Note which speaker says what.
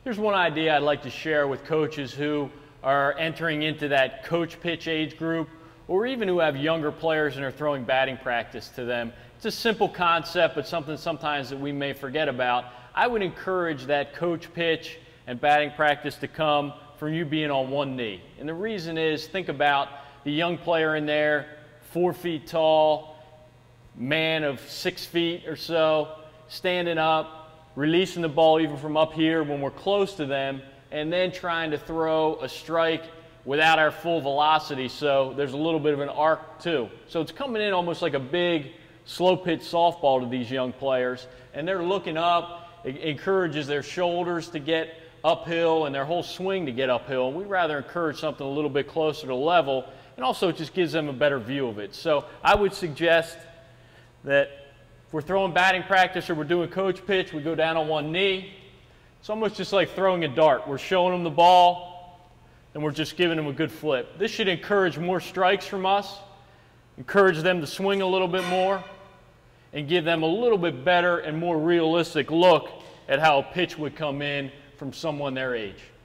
Speaker 1: Here's one idea I'd like to share with coaches who are entering into that coach pitch age group, or even who have younger players and are throwing batting practice to them. It's a simple concept, but something sometimes that we may forget about. I would encourage that coach pitch and batting practice to come from you being on one knee. And the reason is, think about the young player in there, 4 feet tall, man of 6 feet or so, standing up, releasing the ball even from up here when we're close to them, and then trying to throw a strike without our full velocity, so there's a little bit of an arc too. So it's coming in almost like a big slow pitch softball to these young players, and they're looking up. It encourages their shoulders to get uphill and their whole swing to get uphill. And we'd rather encourage something a little bit closer to level, and also it just gives them a better view of it. So I would suggest that if we're throwing batting practice or we're doing coach pitch, we go down on one knee. It's almost just like throwing a dart. We're showing them the ball, and we're just giving them a good flip. This should encourage more strikes from us, encourage them to swing a little bit more, and give them a little bit better and more realistic look at how a pitch would come in from someone their age.